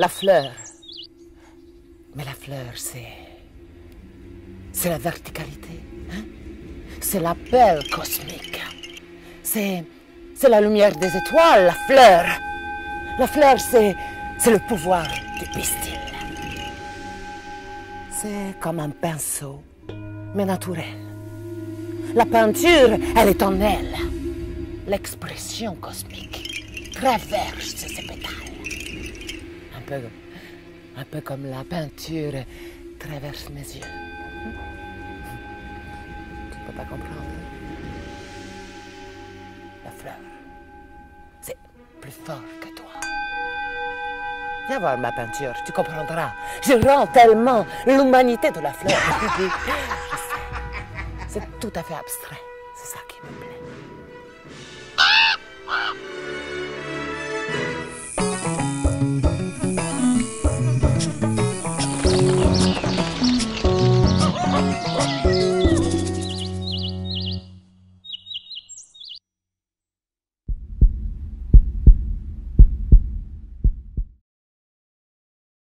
La fleur. Mais la fleur, c'est la verticalité. Hein? C'est l'appel cosmique. C'est la lumière des étoiles, la fleur. La fleur, c'est le pouvoir du pistil. C'est comme un pinceau, mais naturel. La peinture, elle est en elle. L'expression cosmique traverse ses pétales. Un peu comme la peinture traverse mes yeux. Tu ne peux pas comprendre. La fleur, c'est plus fort que toi. Viens voir ma peinture, tu comprendras. Je rends tellement l'humanité de la fleur. Je sais, c'est tout à fait abstrait. C'est ça qui me plaît.